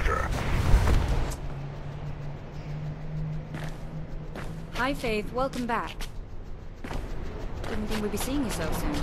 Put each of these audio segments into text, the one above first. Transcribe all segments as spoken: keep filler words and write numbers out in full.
her. Hi, Faith. Welcome back. Didn't think we'd be seeing you so soon.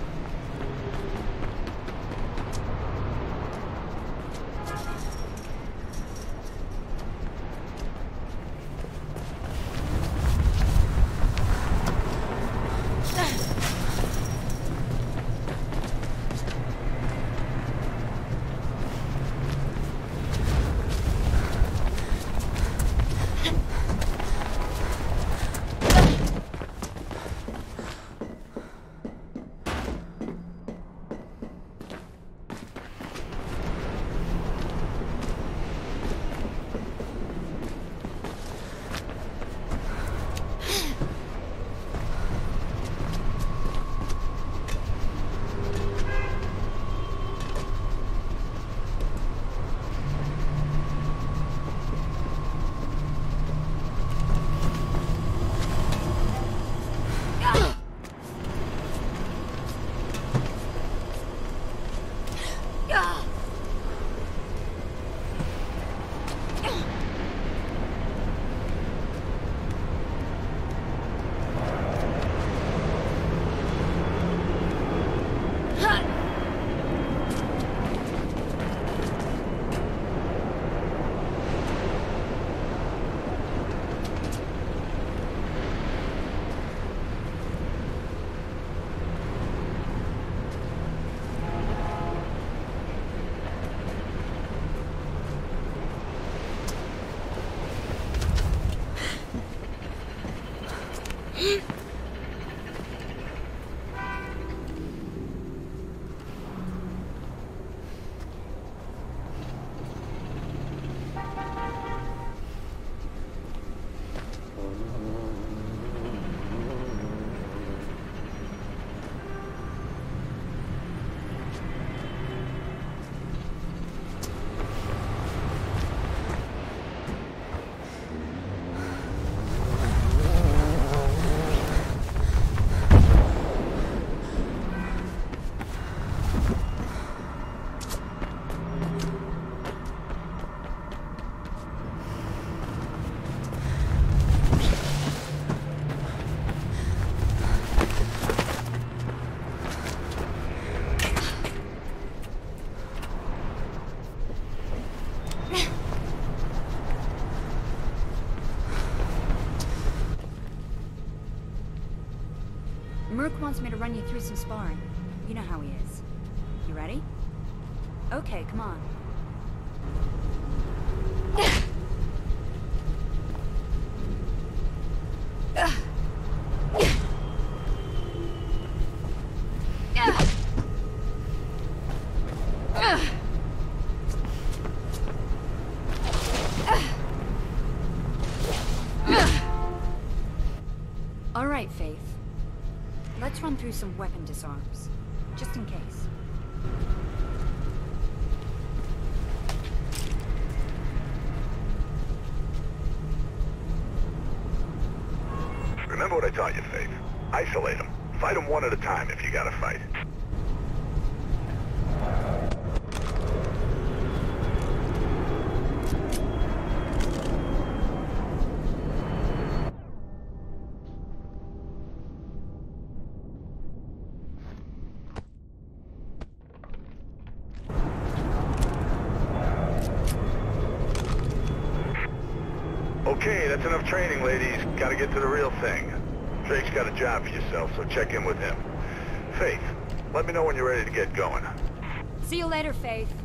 Merc wants me to run you through some sparring. You know how he is. You ready? Okay, come on. All right, Faith. Let's run through some weapon disarms, just in case. Remember what I taught you, Faith. Isolate them. Fight them one at a time if you gotta fight. Okay, that's enough training, ladies. Gotta get to the real thing. Drake's got a job for yourself, so check in with him. Faith, let me know when you're ready to get going. See you later, Faith.